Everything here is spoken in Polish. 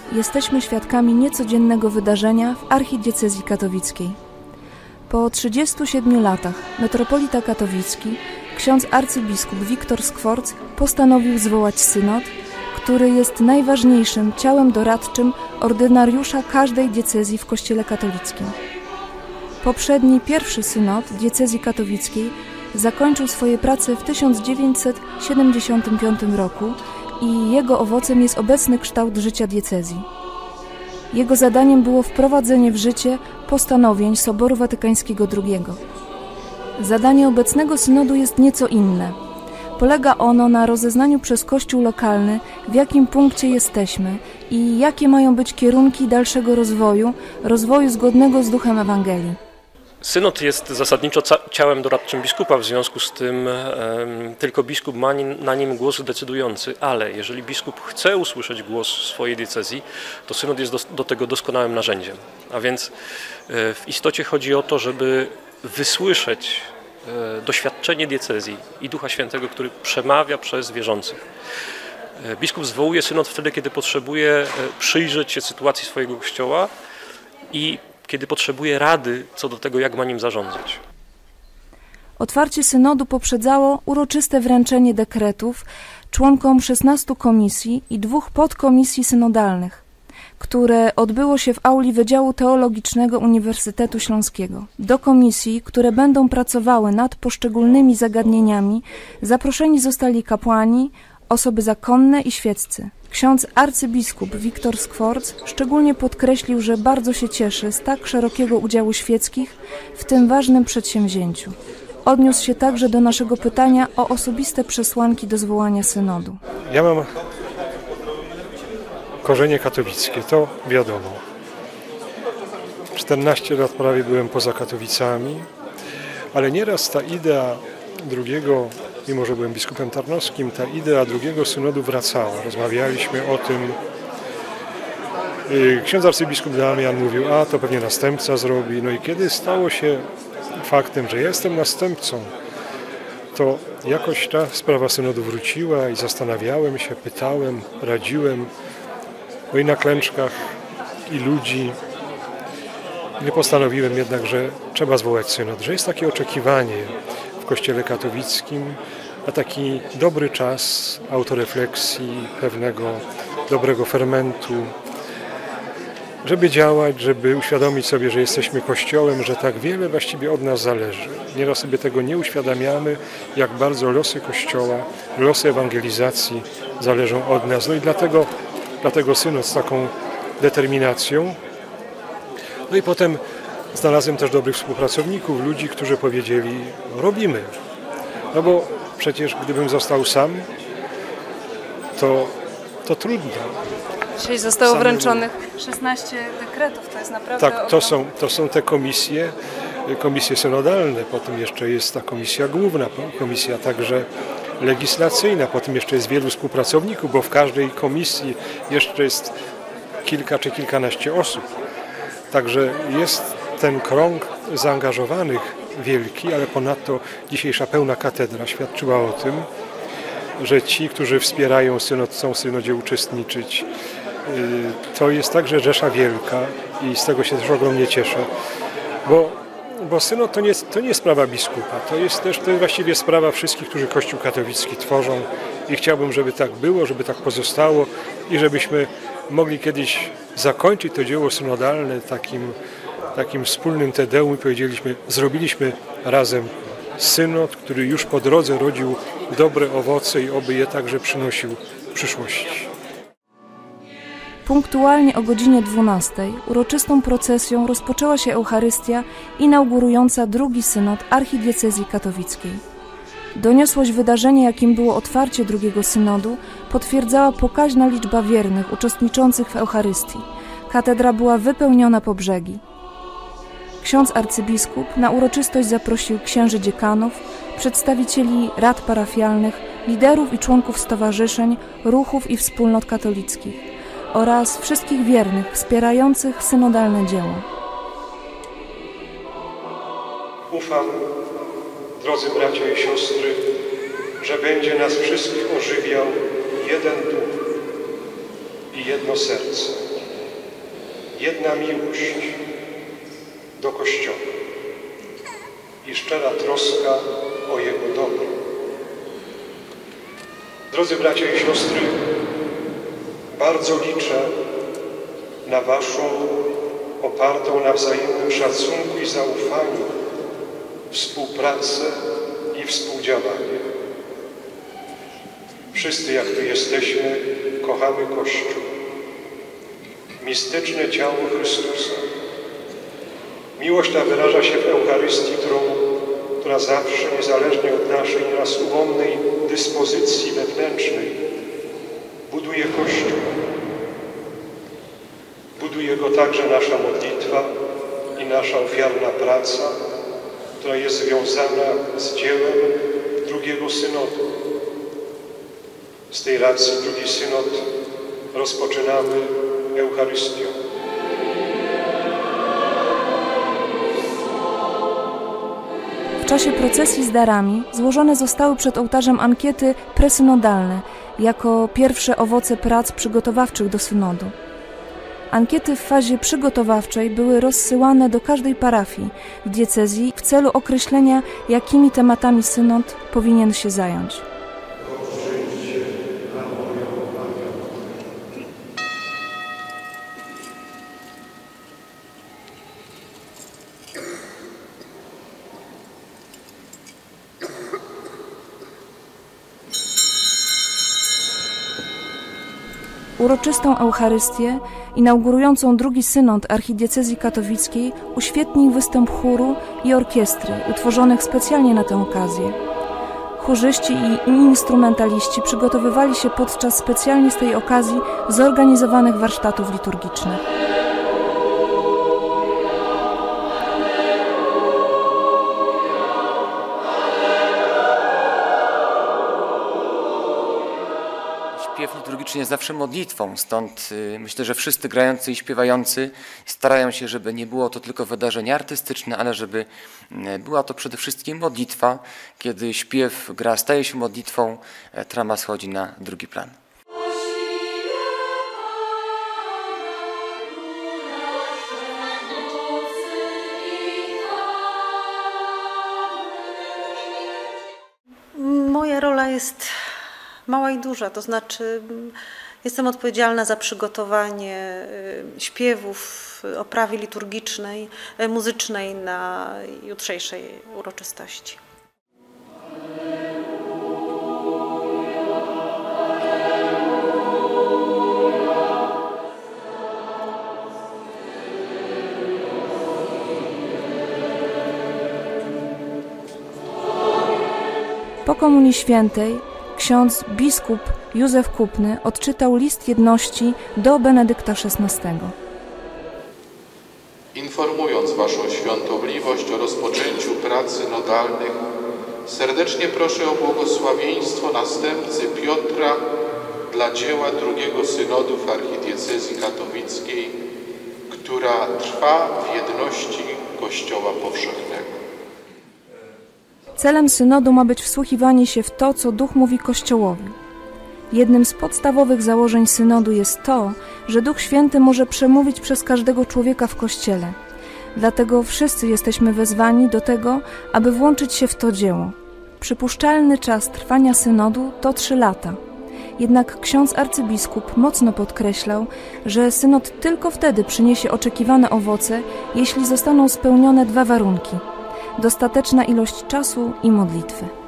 jesteśmy świadkami niecodziennego wydarzenia w archidiecezji katowickiej. Po 37 latach metropolita katowicki, ksiądz arcybiskup Wiktor Skworc postanowił zwołać synod, który jest najważniejszym ciałem doradczym ordynariusza każdej diecezji w Kościele katolickim. Poprzedni pierwszy synod diecezji katowickiej zakończył swoje prace w 1975 roku i jego owocem jest obecny kształt życia diecezji. Jego zadaniem było wprowadzenie w życie postanowień Soboru Watykańskiego II. Zadanie obecnego synodu jest nieco inne. Polega ono na rozeznaniu przez Kościół lokalny, w jakim punkcie jesteśmy i jakie mają być kierunki dalszego rozwoju zgodnego z duchem Ewangelii. Synod jest zasadniczo ciałem doradczym biskupa, w związku z tym tylko biskup ma na nim głos decydujący, ale jeżeli biskup chce usłyszeć głos swojej diecezji, to synod jest do tego doskonałym narzędziem. A więc w istocie chodzi o to, żeby wysłyszeć doświadczenie diecezji i Ducha Świętego, który przemawia przez wierzących. Biskup zwołuje synod wtedy, kiedy potrzebuje przyjrzeć się sytuacji swojego kościoła i kiedy potrzebuje rady co do tego, jak ma nim zarządzać. Otwarcie synodu poprzedzało uroczyste wręczenie dekretów członkom 16 komisji i 2 podkomisji synodalnych, które odbyło się w auli Wydziału Teologicznego Uniwersytetu Śląskiego. Do komisji, które będą pracowały nad poszczególnymi zagadnieniami, zaproszeni zostali kapłani, osoby zakonne i świeccy. Ksiądz arcybiskup Wiktor Skworc szczególnie podkreślił, że bardzo się cieszy z tak szerokiego udziału świeckich w tym ważnym przedsięwzięciu. Odniósł się także do naszego pytania o osobiste przesłanki do zwołania synodu. Ja mam korzenie katowickie, to wiadomo. 14 lat prawie byłem poza Katowicami, ale nieraz ta idea drugiego, mimo że byłem biskupem tarnowskim, ta idea drugiego synodu wracała. Rozmawialiśmy o tym. Ksiądz arcybiskup Damian mówił, a to pewnie następca zrobi. No i kiedy stało się faktem, że jestem następcą, to jakoś ta sprawa synodu wróciła i zastanawiałem się, pytałem, radziłem. No i na klęczkach i ludzi. Nie postanowiłem jednak, że trzeba zwołać synod, że jest takie oczekiwanie w Kościele katolickim na taki dobry czas autorefleksji, pewnego dobrego fermentu, żeby działać, żeby uświadomić sobie, że jesteśmy Kościołem, że tak wiele właściwie od nas zależy. Nieraz sobie tego nie uświadamiamy, jak bardzo losy Kościoła, losy ewangelizacji zależą od nas. No i dlatego synod z taką determinacją. No i potem znalazłem też dobrych współpracowników, ludzi, którzy powiedzieli, no robimy. No bo przecież gdybym został sam, to trudno. Dzisiaj zostało wręczonych 16 dekretów, to jest naprawdę tak, to są te komisje synodalne, potem jeszcze jest ta komisja główna, komisja także legislacyjna, potem jeszcze jest wielu współpracowników, bo w każdej komisji jeszcze jest kilka czy kilkanaście osób. Także jest ten krąg zaangażowanych wielki, ale ponadto dzisiejsza pełna katedra świadczyła o tym, że ci, którzy wspierają synod, chcą w synodzie uczestniczyć. To jest także rzesza wielka i z tego się też ogromnie cieszę, bo synod to nie jest sprawa biskupa, to jest właściwie sprawa wszystkich, którzy Kościół katolicki tworzą i chciałbym, żeby tak było, żeby tak pozostało i żebyśmy mogli kiedyś zakończyć to dzieło synodalne takim wspólnym tedeum i powiedzieliśmy, zrobiliśmy razem synod, który już po drodze rodził dobre owoce i oby je także przynosił w przyszłości. Punktualnie o godzinie 12 uroczystą procesją rozpoczęła się Eucharystia inaugurująca drugi synod archidiecezji katowickiej. Doniosłość wydarzenia, jakim było otwarcie drugiego synodu, potwierdzała pokaźna liczba wiernych uczestniczących w Eucharystii. Katedra była wypełniona po brzegi. Ksiądz arcybiskup na uroczystość zaprosił księży dziekanów, przedstawicieli rad parafialnych, liderów i członków stowarzyszeń, ruchów i wspólnot katolickich oraz wszystkich wiernych wspierających synodalne dzieło. Ufam, drodzy bracia i siostry, że będzie nas wszystkich ożywiał jeden duch i jedno serce. jedna miłość do Kościoła i szczera troska o Jego dobro. Drodzy bracia i siostry, bardzo liczę na Waszą opartą na wzajemnym szacunku i zaufaniu współpracę i współdziałanie. Wszyscy, jak tu jesteśmy, kochamy Kościół, mistyczne ciało Chrystusa. Miłość ta wyraża się w Eucharystii, która zawsze, niezależnie od naszej nieraz ułomnej dyspozycji wewnętrznej, buduje Kościół. Buduje go także nasza modlitwa i nasza ofiarna praca, która jest związana z dziełem drugiego synodu. Z tej racji drugi synod rozpoczynamy Eucharystią. W czasie procesji z darami złożone zostały przed ołtarzem ankiety presynodalne jako pierwsze owoce prac przygotowawczych do synodu. Ankiety w fazie przygotowawczej były rozsyłane do każdej parafii w diecezji w celu określenia, jakimi tematami synod powinien się zająć. Uroczystą Eucharystię, inaugurującą drugi synod archidiecezji katowickiej, uświetnił występ chóru i orkiestry utworzonych specjalnie na tę okazję. Chórzyści i instrumentaliści przygotowywali się podczas specjalnie z tej okazji zorganizowanych warsztatów liturgicznych. Śpiew liturgiczny jest zawsze modlitwą, stąd myślę, że wszyscy grający i śpiewający starają się, żeby nie było to tylko wydarzenie artystyczne, ale żeby była to przede wszystkim modlitwa. Kiedy śpiew, gra staje się modlitwą, trama schodzi na drugi plan. Moja rola jest mała i duża, to znaczy jestem odpowiedzialna za przygotowanie śpiewów, oprawy liturgicznej, muzycznej na jutrzejszej uroczystości. Po Komunii Świętej ksiądz biskup Józef Kupny odczytał list jedności do Benedykta XVI. Informując Waszą świątobliwość o rozpoczęciu prac synodalnych, serdecznie proszę o błogosławieństwo następcy Piotra dla dzieła drugiego synodu w archidiecezji katowickiej, która trwa w jedności Kościoła powszechnego. Celem synodu ma być wsłuchiwanie się w to, co Duch mówi Kościołowi. Jednym z podstawowych założeń synodu jest to, że Duch Święty może przemówić przez każdego człowieka w Kościele. Dlatego wszyscy jesteśmy wezwani do tego, aby włączyć się w to dzieło. Przypuszczalny czas trwania synodu to 3 lata. Jednak ksiądz arcybiskup mocno podkreślał, że synod tylko wtedy przyniesie oczekiwane owoce, jeśli zostaną spełnione 2 warunki: dostateczna ilość czasu i modlitwy.